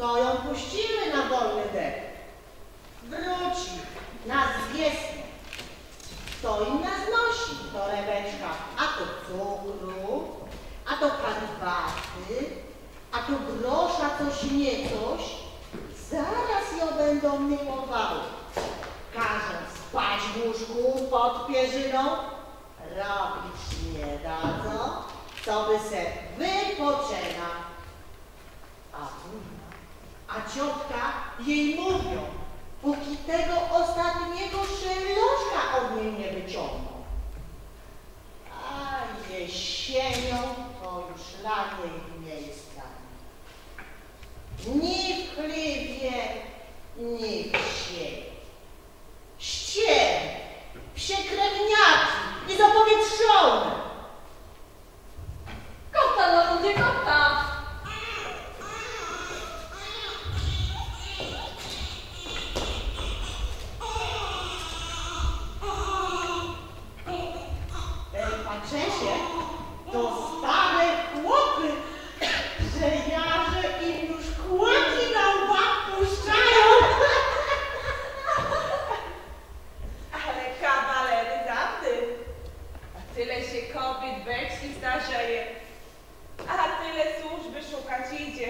to ją puścimy na wolny dech. Wróci, nas wiesnie. To im nas nosi, torebeczka, a to cukru, a to herbaty, a to grosza coś niecoś. Zaraz ją będą miłowały. Każą spać w łóżku pod pierzyną, robić nie dadzą, co by se wypoczęła. A wuja, a ciotka jej mówią, póki tego ostatniego szeloszka od niej nie wyciągną. A jesienią to już dla niej miejsca. Ni w chliwie, ni w sieni. Ścier, psie krewniaki i zapowietrzone. Kota na ludzie, kota! Patrzesie, to stare chłopy, że jarze im już kłaki na łbach puszczają. Ale kawalery zawdy. A tyle się kobiet we wsi zdarzeje, a tyle służby szukać idzie.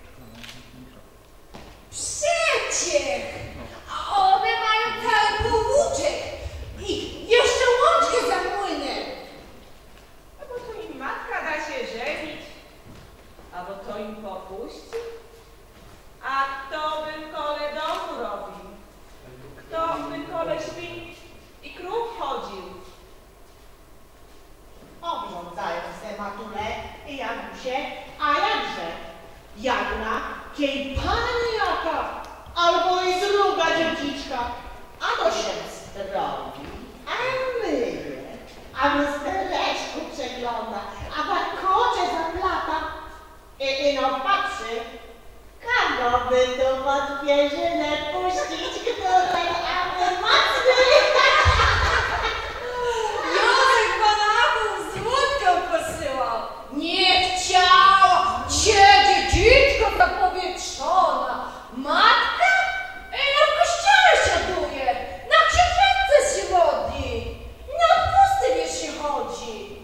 Przeciech! A one mają cały powłóczek i jeszcze łączkę za młynem. A bo to im matka da się żenić, a bo to im popuści. A kto by w kole domu robił? Kto by w kole świn i krów chodził? Obrządzają se matule i Janusie, a jakże? Jagna, kiej pani jaka, albo i druga dziedziczka, a to się strobi, a myje, a w stereczku przegląda, a warkocze zaplata i no patrzy, kogo by tu pod pierzynę puścić, której aby mocny. Józef Panaków z łódką posyłał. Nie chciała, dziedziczko zapowietrzona. Matka? No w kościele siaduje, na księżęce się modli. Na odpusty wiesz się chodzi.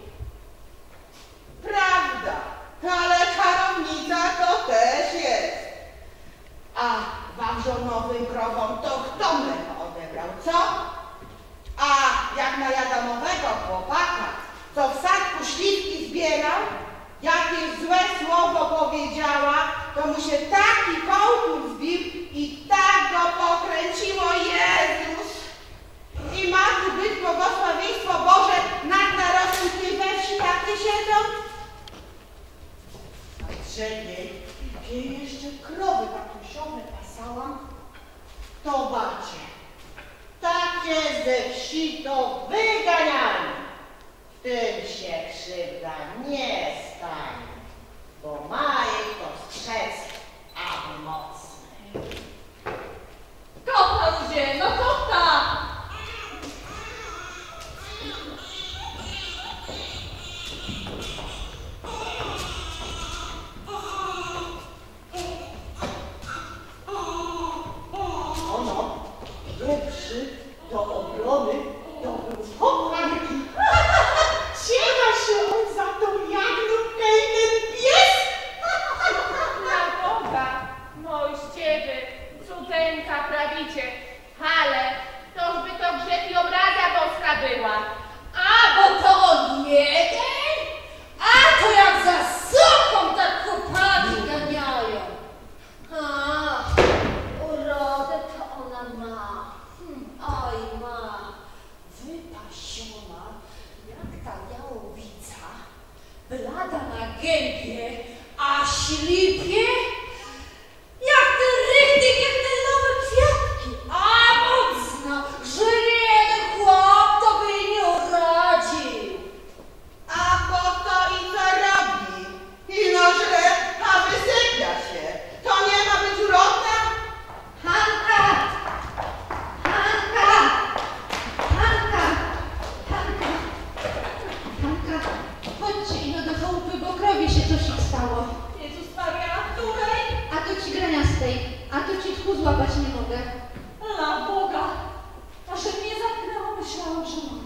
Prawda, ale czarownica to też jest. A wawrzonowym krowom to kto mleko odebrał, co? A jak na Jadamowego chłopaka, co w sadku śliwki zbierał, jakieś złe słowo powiedziała, to mu się taki kołtur zbił i tak go pokręciło, Jezus! I ma tu być błogosławieństwo Boże nad narodem, gdzie we wsi takie siedzą? A trzeciej, gdzie jeszcze krowy tatusiowe pasałam, to bacie, takie ze wsi to wyganiali. Tym się krzywda nie stanie, bo ma jej to strzec, aby mocny. Kota ludzie, no kota! Ono, lepszy do obrony, to był chłopaki. Ciecha się on za tą jagnówkę i ten pies. tu złapać nie mogę. Na Boga! Aż mnie zapnęło, myślałam, że mogę.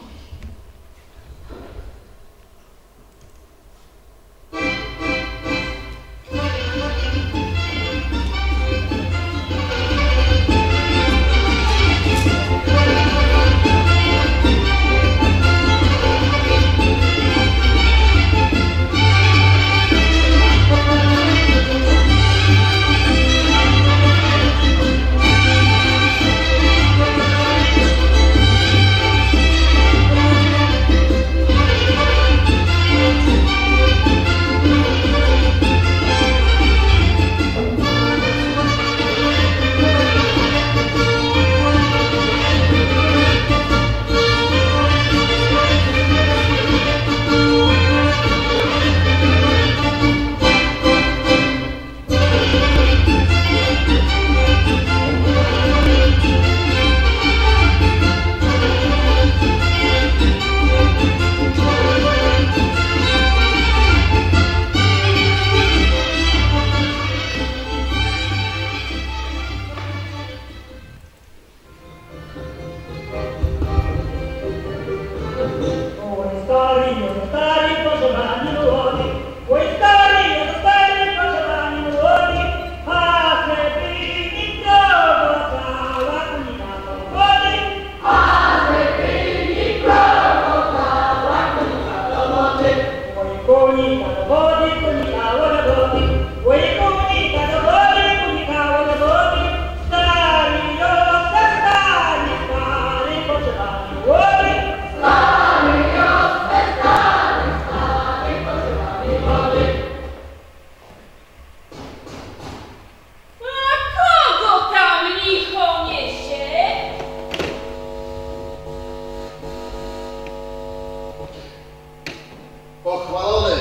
Pochwalony!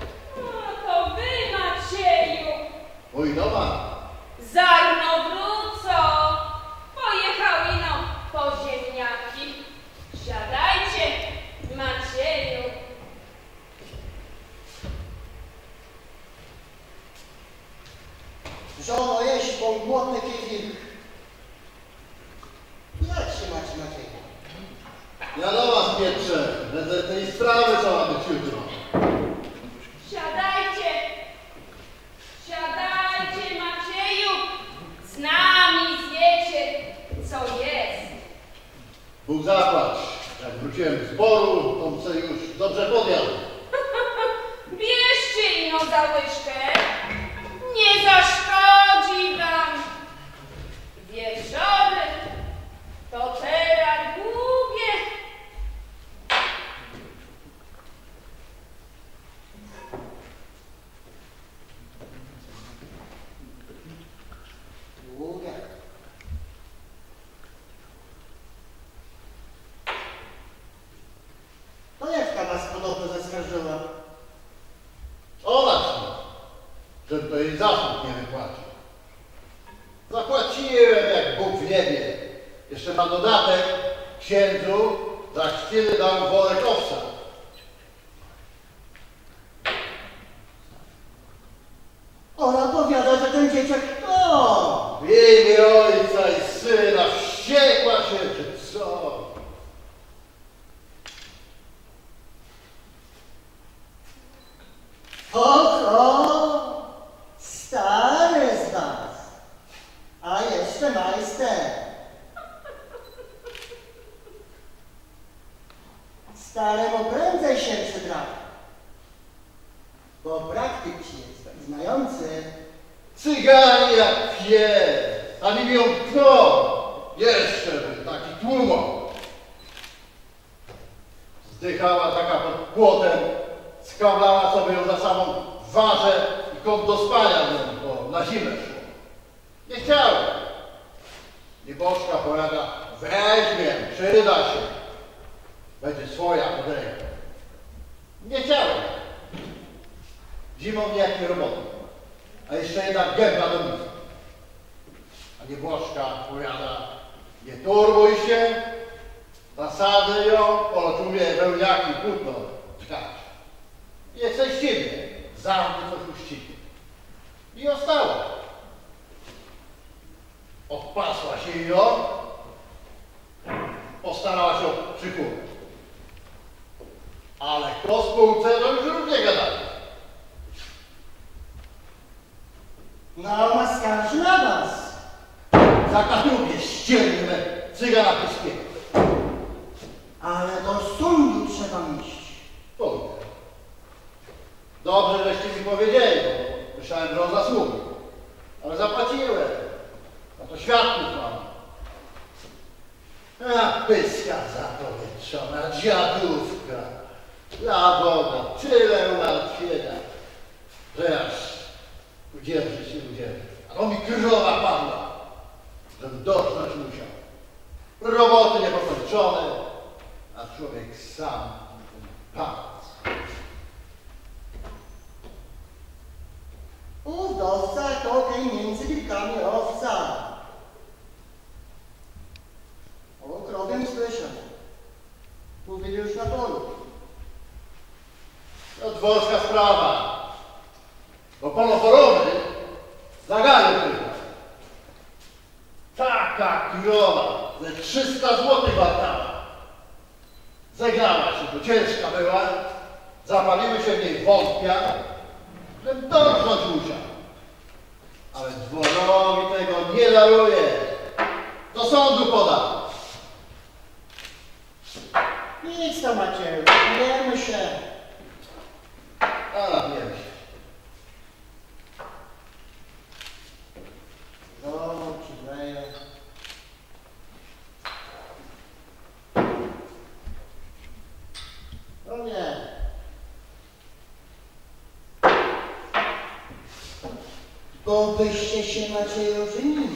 To wy, Macieju! Mój doma! Zarno wrócą! Pojechały no po ziemniaki. Siadajcie, Macieju! Żono, jeść, bo głodny kiewik. Jak się macie, Macieju? Ja do was pieprze, będę tej sprawy co ma być jutro. Siadajcie! Siadajcie, Macieju! Z nami zjecie, co jest. Bóg zapłać, jak wróciłem z zboru, to se już dobrze podjadł. Bierzcie ino za łyżkę. Nie zaszkodzi wam. Wieczory to teraz długie. Długie. To Jewka was podobno zaskarżyła. Ona ci, żebym to jej zasług nie wypłacił. Zapłaciłem jak Bóg w niebie. Jeszcze na dodatek księdzu za chwilę dał worek owsa. Ona powiada, że ten dzieciak to. W imię Ojca i Syna wściekła się, czy co? Ho, stary z was. A jeszcze majster. Staremu prędzej się przytrafi. Bo praktyk jest znający. Cyganie jak pies, a nie ją kto? Jeszcze by taki tłumok. Zdychała taka pod płotem, skawlała sobie ją za samą warzę i kąt do spania, bo na zimę szło. Nie chciałem. Nieboszka powiada, weźmie, przyda się. Będzie swoja pod ręką. Nie chciałem. Zimą nijakie roboty. A jeszcze jedna gęba do nic. A nieboszka powiada, nie turbuj się, zasady ją, poloczumie wełniaki, płótno, czkać. Nie chcę z ciebie, zamknij coś uściwie. I ostało. Od Odpasła się i postarała się o przykułę. Ale po spółce to już równie gadali. No, ma skarży na was. Za kadłubie ścierne cygana pyskiego. Ale do sądu trzeba iść. Powiem. Dobrze, żeście mi powiedzieli, bo myślałem, że on zasługi. Ale zapłaciłem. A to świadków mam. A pyska zapowietrzona, dziadówka. Dla Boga, tyle umartwienia, że aż udzierży się udzierży. A to mi krzyżowa padła, żebym docznąć musiał. Roboty niepokończone, a człowiek sam padł. Ów dowca to tej między wilkami owca. O krowiem słyszę. Mówili już na polu. To dworska sprawa, bo ponoporowy zagalił tylko. Taka krowa, ze 300 złotych wartała. Zegrała się, bo ciężka była, zapaliły się w niej wątpia, żebym dorżnąć musiał. Ale dworowi tego nie daruje. Do sądu podam. Nic to Macieju, wiemy się. A napijemy się. Znowu przygleję. No nie. Bo byście się Macieju żenili.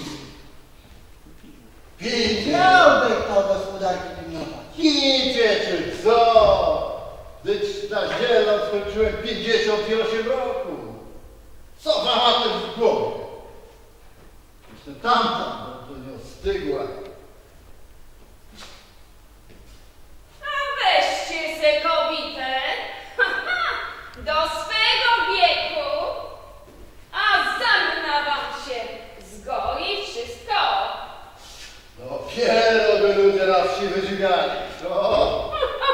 Pijcie! Miałby to gospodarki pilnować. Pijcie czy co? Gdyż na zielono skończyłem 58 roku. Co wam ma tym w głowie? Jestem tamta, bo to nie ostygła. A weźcie se kobietę do swego wieku, a zamkna wam się zgoi wszystko. Dopiero by ludzie na wsi wyżygali. O!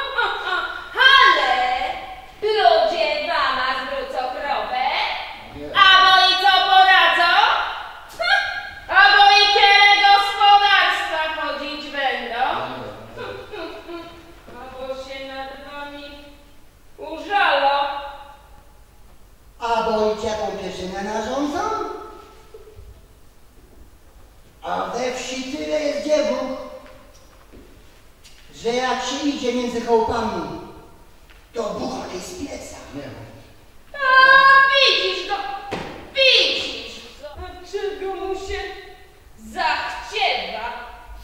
Ale ludzie wama zwrócą krowę, Nie. albo i co poradzą, albo i kiele gospodarstwa chodzić będą, albo się nad wami użalą. A boicie jaką pieszynę narządzą? A we wsi tyle jest dziewów, że jak się idzie między chałupami, to bucha tej z pieca. Nie. A widzisz go, widzisz, czego mu się zachciewa.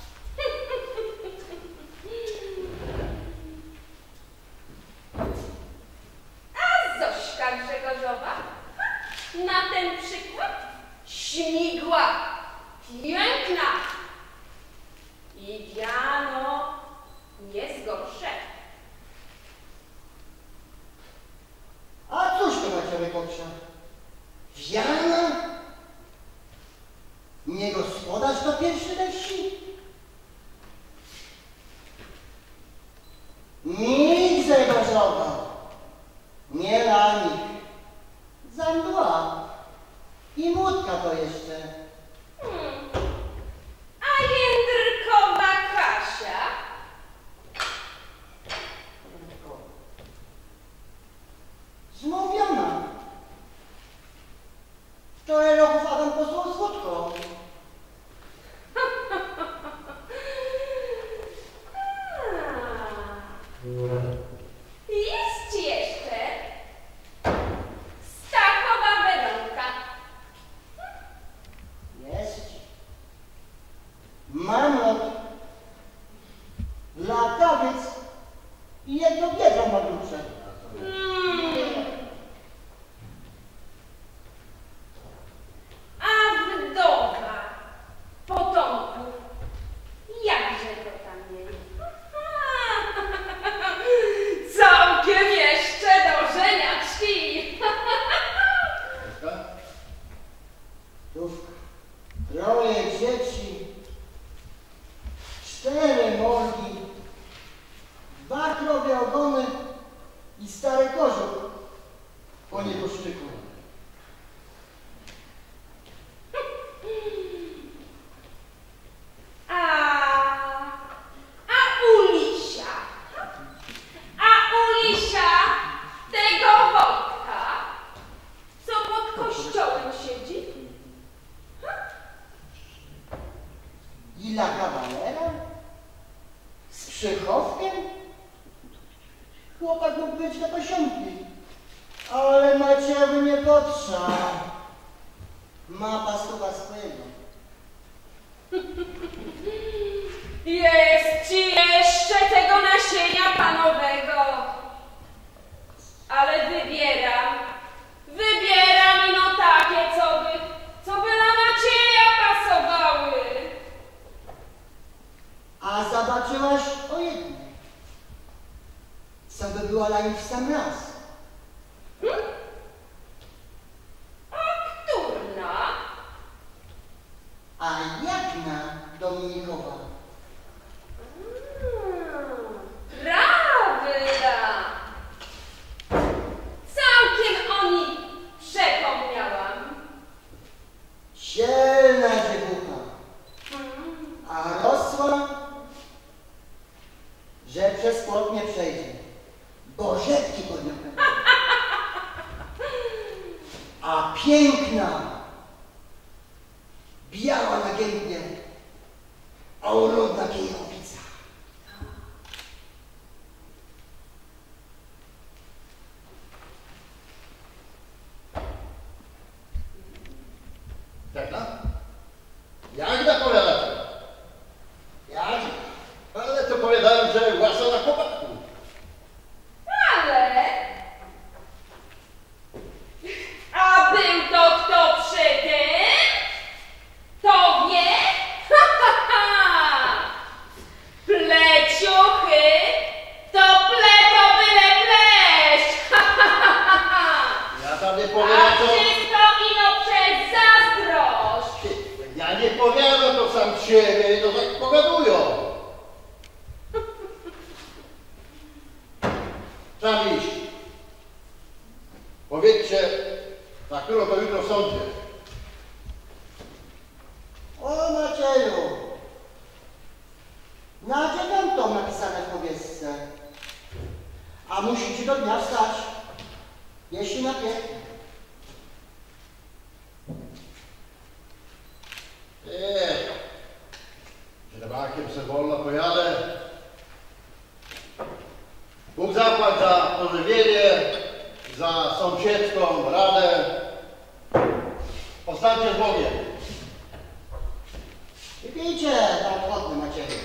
A Zośka Grzegorzowa na ten przykład śmigła, piękna i wiano nie zgorsze. A cóż to na ciebie potrze? Wiana? Nie gospodarz to pierwszy we wsi? Nic Grzegorzowa, nie lanik, za mdła i młódka to jeszcze. A jędrkowa Kasia? Zmówiona. Wczoraj roków Adam posłał słodko. Jest jeszcze Stachowa Weronka. Jest. Mamlot. Latawiec i jedno biedro ma duszę. A wdowa potomków, jakże go tam mieli? Całkiem jeszcze do żeniaczki. Tówka. Troje dzieci być na pasiąki. Ale Maciejowi nie potrza. Ma pastucha swojego. Jest ci jeszcze tego nasienia panowego. Ale wybieram ino takie, co by na Macieja pasowały. A zobaczyłaś o jednej. Co by była dla nich w sam raz. A którna? A Jagna Dominikowa. Prawda. Całkiem o nich przepomniałam. Dzielna dziewucha. A rosła, że przez płot nie przejdzie, bo rzepki pod nią pędzą. A piękna, biała na gębie, a urądna kiejowica. Jagna? Jagna powiadacie? Jagna? Ale to powiadałem, że łasa na chłopaku. Ale... A był to kto przy tym? To wie? Ha, ha, ha! Pleciuchy to pleto byle pleść! Ha, ha, ha, ha! Ja tam nie A powiadam, to... wszystko ino przez zazdrość! Ja nie powiadam to sam siebie, to tak pogadują. Trzeba iść. Powiedzcie, na którą to jutro w sądzie. O Macieju, na dziewiątą napisane w powiedzce, a musicie do dnia wstać, jeśli na pięknie. Źrebakiem se wolno pojadę. Bóg zapłać za pożywienie, za sąsiedzką radę. Postańcie z Bogiem. Wypijcie tam wodny, Macieju.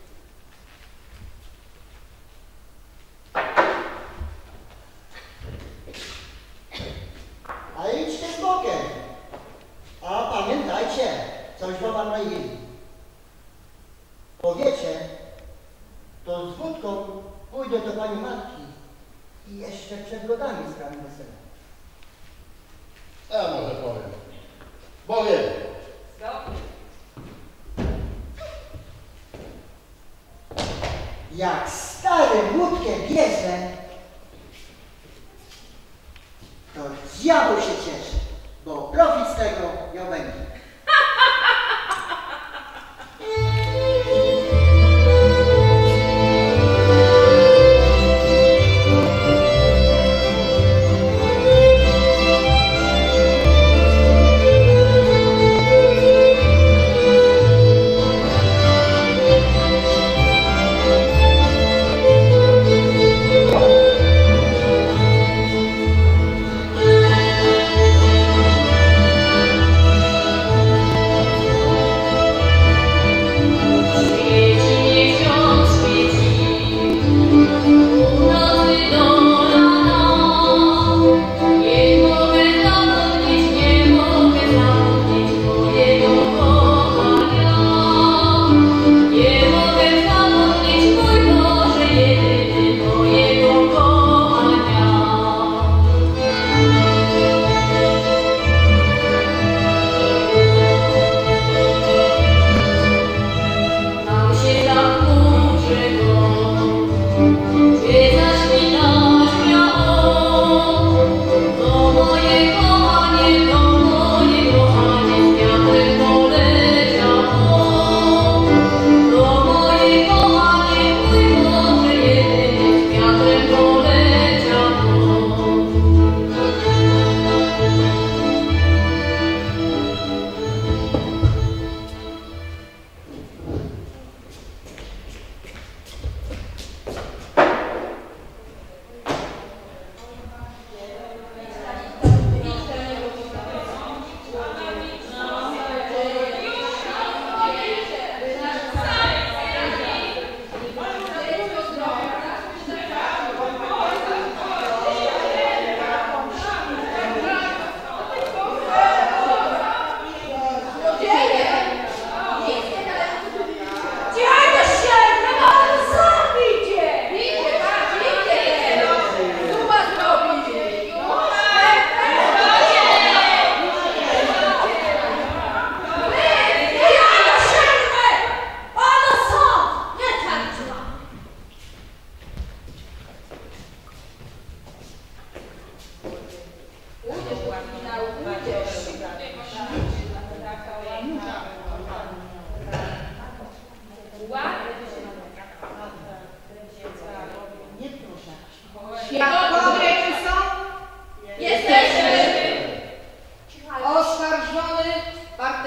A idźcie z Bogiem. A pamiętajcie, coś wam naili. Powiecie, to z wódką pójdę do pani matki i jeszcze przed godami sprawię wesele. Ja może powiem. Bogiem. Stop. Jak stary wódkę bierze, to diabeł się cieszy, bo profit z tego miał będzie.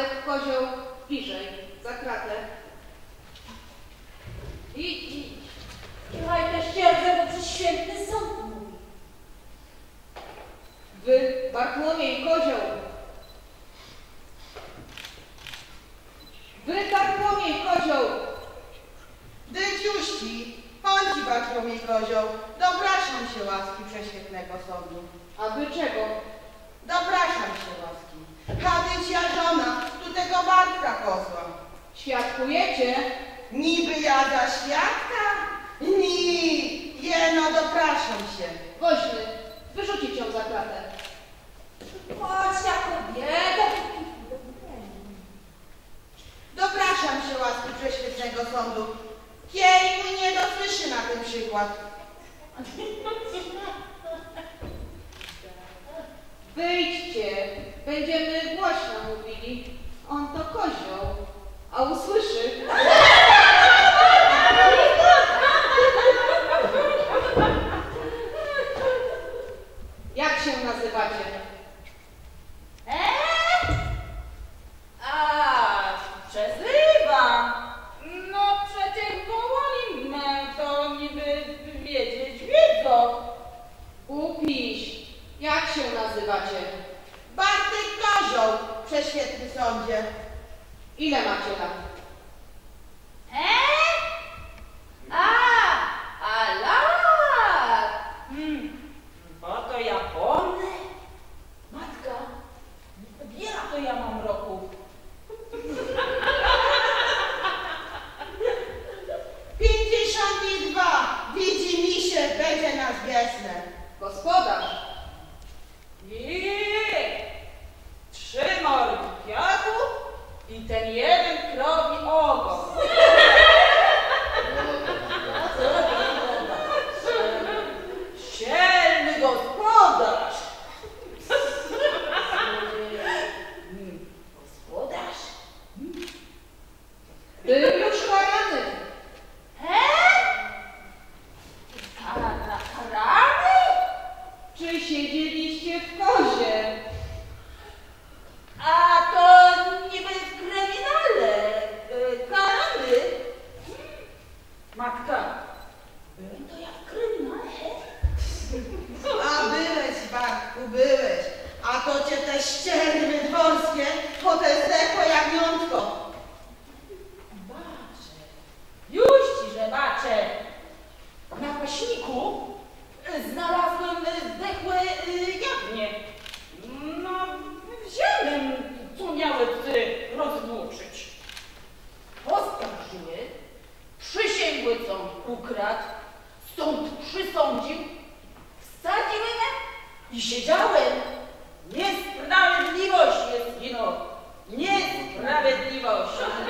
Bartek Kozioł bliżej, za kratę. Idź. Niechaj też księdze, bo przez święty sąd mówi. Wy, Bartłomiej Kozioł. Wy, Bartłomiej Kozioł. Dyciuści, chodź Bartłomiej Kozioł, dopraszam się łaski prześwietnego sądu. A wy czego? Dopraszam się łaski. Hadycia żona, tu tego Bartka Kozła. Świadkujecie? Niby ja za świadka? Jeno dopraszam się. Woźny, wyrzucić ją za kratę. Chodź ja kobieta. Dopraszam się łaski prześwietnego sądu. Kiej mój nie dosłyszy na ten przykład. Wyjdźcie, będziemy głośno mówili. On to kozioł, a usłyszy. Jak się nazywacie? Przezywam. No przecież wołali mnie, to niby wiedzieć wiedzą. Upiś. Jak się nazywacie? Bartek Kozioł, prześwietny sądzie. Ile macie lat? Lat. Bo to ja pomnę. Matka, wiele to ja mam roku. 52, widzi mi się, będzie nas wiesne. Gospodarz. I 3 mordy kwiatu i ten jeden krowi ogon. Sielny gospodarz. Gospodarz? Był już karany. Karany? Czy siedzieliście w kozie? A to niby w kryminale. Karany? Matka, byłem to ja w kryminale? A byłeś, Bartku, byłeś. A to cię te ścierwy dworskie, potem zdechłe jak jątko. Bacze, już ci, że bacze. Na paśniku znalazłem zdechłe jagnię. No, wziąłem, co miały psy rozwłóczyć. Oskarżyły, przysięgły, co ukradł, sąd przysądził, wsadziłem i siedziałem. Niesprawiedliwość jest wino. Niesprawiedliwość.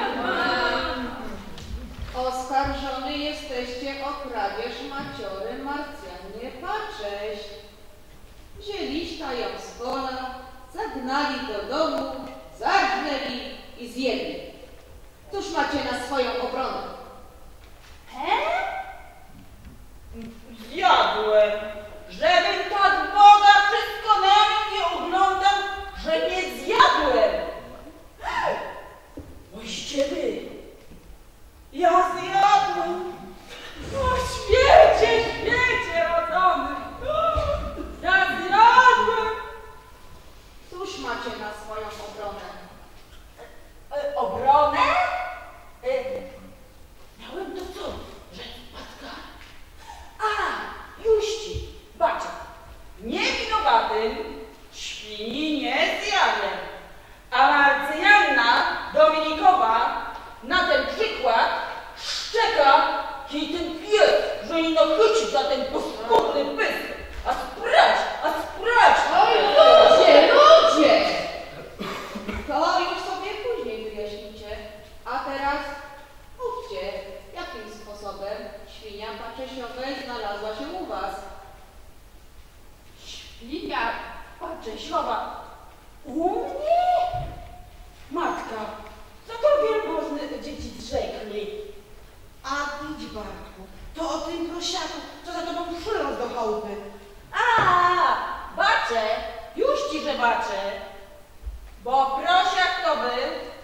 Oskarżony jesteście o kradzież maciory Marcjanie Pacześ. Wzięliście ją z pola, zagnali do domu, zarżnęli i zjedli. Cóż macie na swoją obronę? Zjadłem, żebym tak Boga wszystko na mnie nie oglądał, że nie zjadłem. Boście wy. Ja zjadłem. O świecie, świecie rodzony. Ja zjadłem. Cóż macie na swoją obronę? Obronę? Miałem to co? Że matka. Juści, bacia. Niewinowatym świni nie zjadłem. A Marcyjanna Dominikowa na ten przykład szczeka, kiedy ten pies, że nie nachyci za ten paskudny pysk. A sprać! Oj, ludzie! To już sobie później wyjaśnicie. A teraz mówcie, jakim sposobem świnia Paczesiowa znalazła się u was. Świnia Paczesiowa u mnie? Matka, co to wielmożne dzieci rzekli? A idź, Bartku, to o tym prosiaku, co za tobą przyrosł do chałupy. Bacze, już ci, że bacze, bo prosiak to był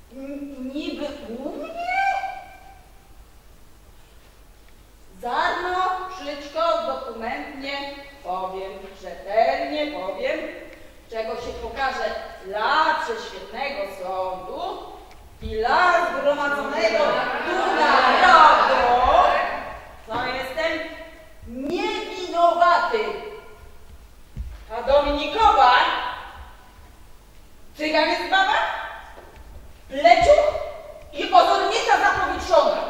Niby u mnie? Zarno, wszystko dokumentnie powiem, rzetelnie powiem, czego się pokaże dla prześwietnego sądu i dla zgromadzonego tu narodu, co jestem niewinowaty. A Dominikowa, cygan jest baba, pleciu i ozornica zapowietrzona.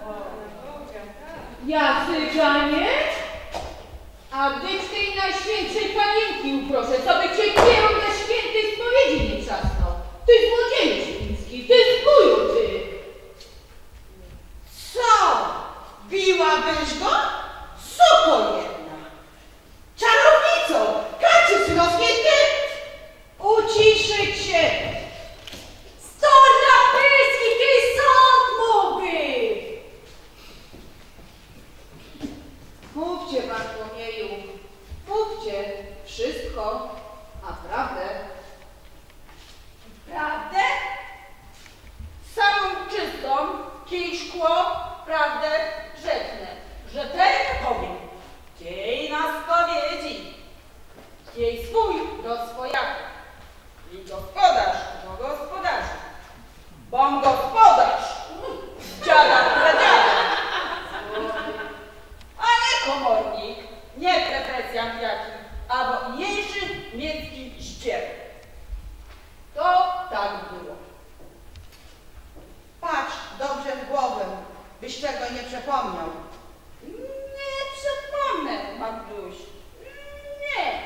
Ja, cyganie? A gdy tej najświętszej panienki uproszę, co by cię kierą ze świętej spowiedzi nie trzasnął? Ty złodzieju świński, ty zbóju, ty! Co? Biłabyś go? Suko jedna! Czarownicą! Kaczy synowskiej ty! Uciszyć się! Stol na pyski, ty sąd mówi! Mówcie, Bartłomieju, mówcie wszystko, a prawdę? Prawdę? Samą czystą, kij szkło, prawdę rzeknę. Rzetelnie powiem. Kiej na spowiedzi. Kiej swój do swojaka. I gospodarz do gospodarza. Bom gospodarz. Dziada pradziada. A nie komornik, nie pretensjant jaki, albo mniejszy miejski ścier. To tak było. Patrz dobrze w głowę, byś czego nie przepomniał. Nie przepomnę, Magduś. Nie.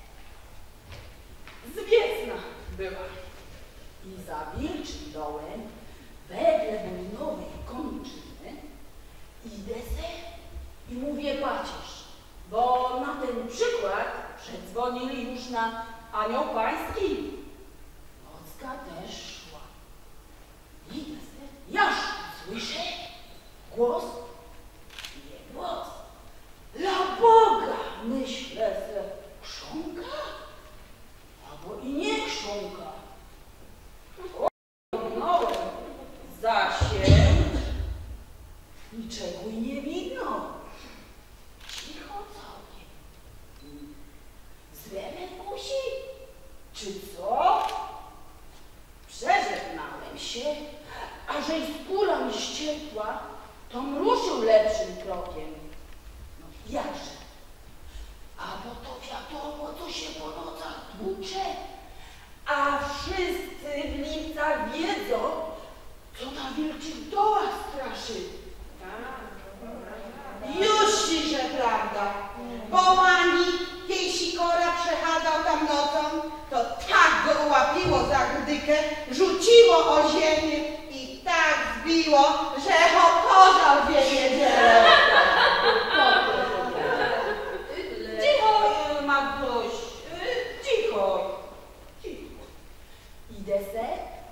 Zwiecna była. I za wilczym dołem, wedle wojnowej kończyny, idę se i mówię pacierz, bo na ten przykład przedzwonili już na anioł pański. Nocka też szła. Idę se, jaż słyszę głos, nie głos. Dla Boga, myślę se, chrząka, albo i nie chrząka. Ognąłem zasięg, niczego i nie widno. Cicho całkiem. Zlewem kusi? Czy co? Przeżegnałem się, a żeś skóra mi ściekła, tom ruszył lepszym krokiem. No jakże? A bo to wiadomo, co się po nocach tłucze, a wszyscy w Limcach wiedzą, co na wilczych dołach straszy. Już ci, że prawda, bo ani jej sikora przechadzał tam nocą, to tak go ułapiło za grdykę, rzuciło o ziemię i tak zbiło, że ho pożar wie niedzielę. Cicho, Magduś, cicho, cicho. Idę se,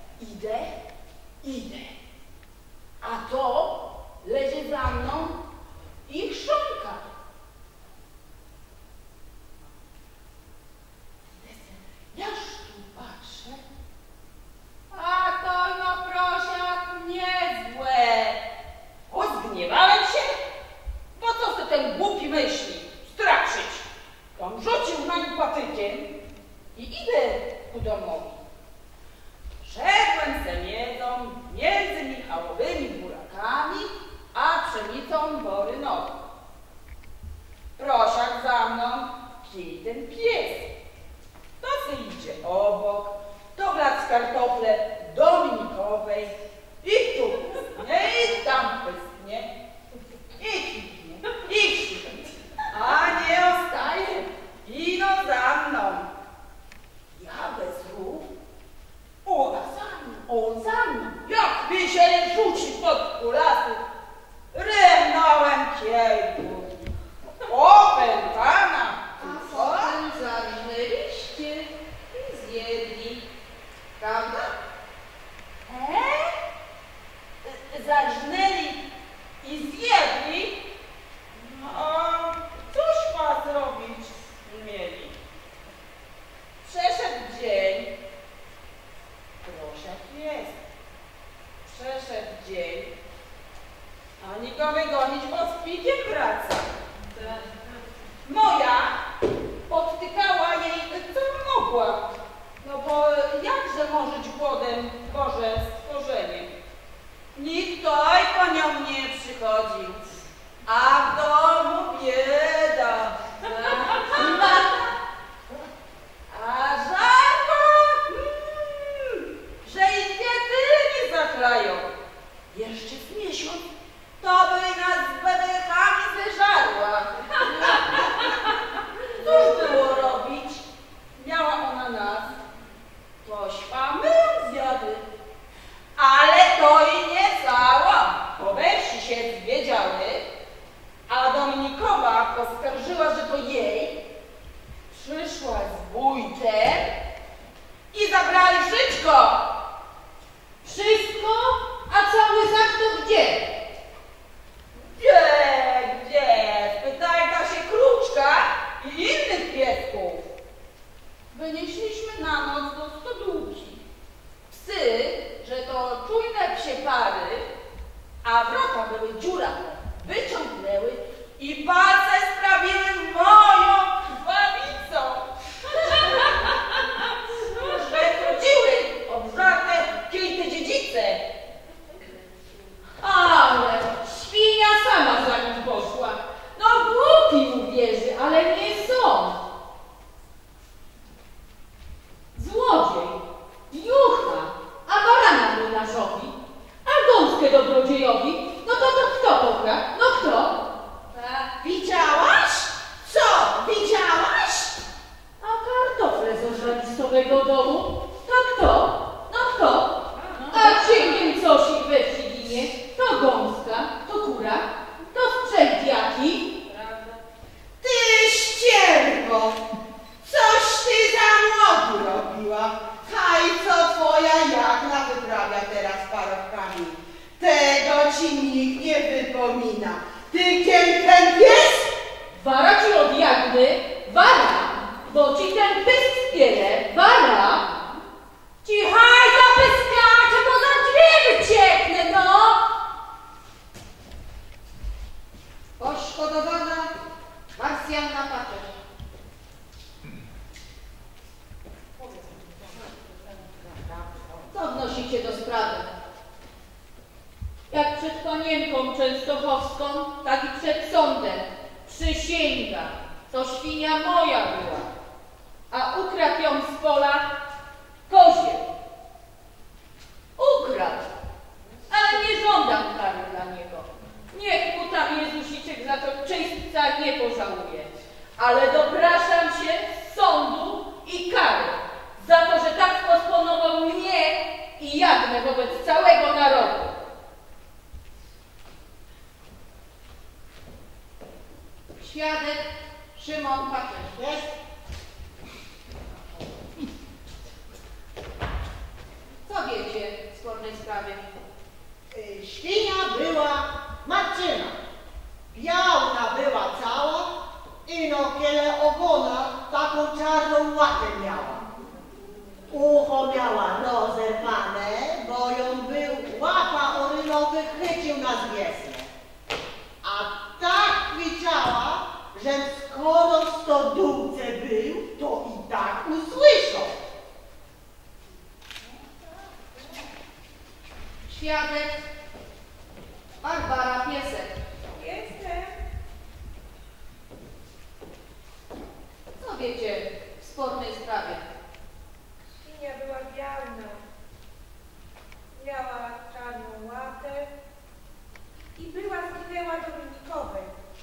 idę. A to leży za mną i chrząka. Jaż tu patrzę, a to no prosiak niezłe. O, zgniewałem się, bo co se ten głupi myśli, straszyć. On rzucił na nim patykiem i idę ku domowi. Szedłem se miedzą między Michałowymi burakami, a pszenicą borynową. Prosiak za mną, kij ten pies. To se idzie obok, to blat kartofle Dominikowej i tu pystnie, i tam pystnie, i kwitnie, i kwitnie, a nie ostaje, ino za mną. Ja bez ruch, on za mną, jak mi się rzuci pod kulasy, rymnąłem kiejku. Opętana! A potem zarżnęliście i zjedli, prawda? Zarżnęli i zjedli? No, cóż ma zrobić mieli? Przeszedł dzień, prosiak jest, Przeszedł dzień, ani go wygonić, bo z pikiem wraca. Moja podtykała jej co mogła, no bo jakże może żyć głodem Boże stworzenie. Nikt tutaj po nią nie przychodzi, a w domu bieda. A żarła, że i kwiatyni zachlają. Jeszcze z miesiąc to by nas z bedechami zeżarła. Cóż było robić? Miała ona nas. Tośmy ją zjadły. Ale to i nie cała. Bo we wsi się zwiedziały, a Dominikowa poskarżyła, że to jej. Przyszła z wójtem i zabrali wszystko. Wszystko? A cały zaczno gdzie? Gdzie? Spytajta się Kruczka i innych piesków. Wynieśliśmy na noc do stodółki. Psy, że to czujne psie pary, a wrota były dziurawe, wyciągnęły i palce sprawiły moją krwawicą. Że chodziły obżarte kilka dziedzice. Ale świnia sama za nim poszła. No głupi uwierzy, ale nie sąd. Złodziej, jucha, a barana młynarzowi, a gąskę dobrodziejowi, no to kto pokradł? No kto? Widziałaś? Co? Widziałaś? A kartofle z ożalistowego domu? To kto? No kto? A księgiem coś we wsi ginie? To gąska, to kura, to sprzęt jaki? Ty ścierwo! Coś ty za młodu robiła. Haj, co twoja Jagna wyprawia teraz parobkami. Tego ci nikt nie wypomina. Ty ten pies? Wara ci od Jagny? Wara, bo ci ten pysk spiele. Wara! Cichaj, zapyskacze, bo za drzwi wycieknę, no! Poszkodowana Marsjanna Paczesz. Co wnosicie do sprawy? Jak przed panienką częstochowską, tak i przed sądem. Przysięga, to świnia moja była, a ukradł ją z pola kozie. Ukradł, ale nie żądam kary dla niego. Niech mu tam Jezusiczek za to czyśćca nie pożałuje. Ale dopraszam się sądu i kary za to, że tak posponował mnie i Jagnę wobec całego narodu. Świadek Szymon Paczesz. Jest? Co wiecie w spornej sprawie? Świnia była Marczyna. Białna była cała i no kiele ogona taką czarną łatę miała. Ucho miała rozerwane, bo ją był łapa orylowy chwycił na zwiesne. A tak kwiczała, że skoro w stodółce był, to i tak usłyszał. Świadek Barbara Piesek. Jestem. Co wiecie w spornej sprawie? Świnia była białna. Miała czarną łatę i była zginęła Dominikowej.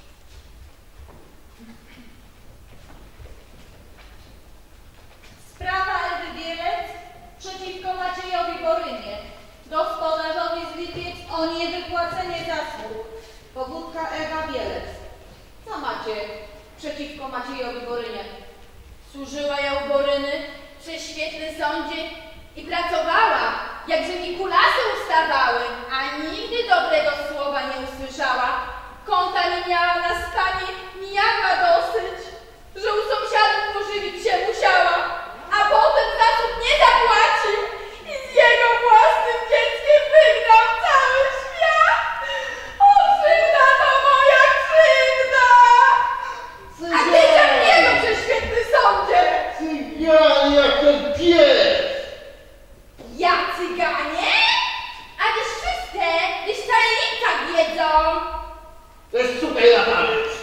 Sprawa Ewy Bielec przeciwko Maciejowi Borynie. Gospodarzowi z Lipiec o niewypłacenie zasług. Powódka Ewa Bielec. Co macie przeciwko Maciejowi Borynie? Służyła ja u Boryny przy świetnym sądzie i pracowała, jakże mi kulasy ustawały, a nigdy dobrego słowa nie usłyszała. Kąta nie miała na stanie, nijaka dosyć, że u sąsiadów pożywić się musiała, a potem zasób nie zapłacił i z jego własnym dzieckiem wygrał. Ja cyganie? A też wszyscy, gdyż tajemnica wiedzą. To jest super lataniec.